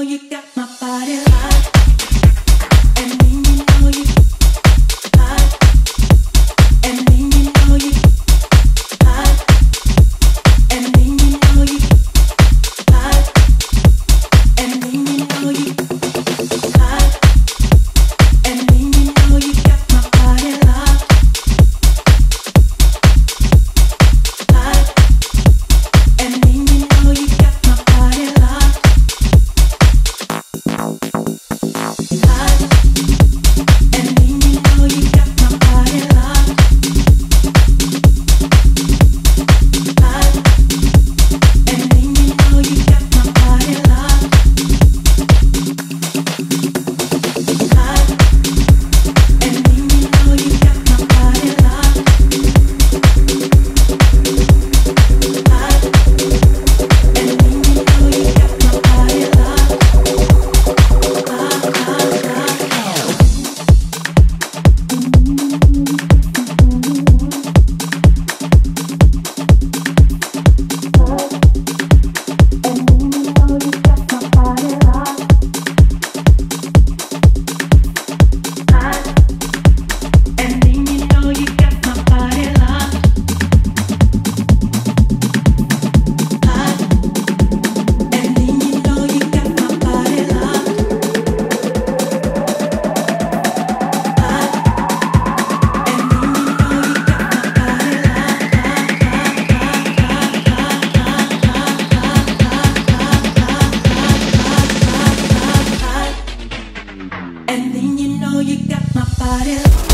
you got my body locked. And then you know you hot. And then you know you hot. And then you know you hot. And then you know you hot. And then you know you got my body locked. Hot. And then you know you got my body locked. Hot. And then you know you got my body locked. Hot. And then you know you got my body locked. Hot. And then you know you got my body locked. Hot. And then you know you got my body locked. And then you know you got my body locked. Hot. And then you know you got my body locked. Hot. And then you know you got my body locked. And then you know you got my body locked.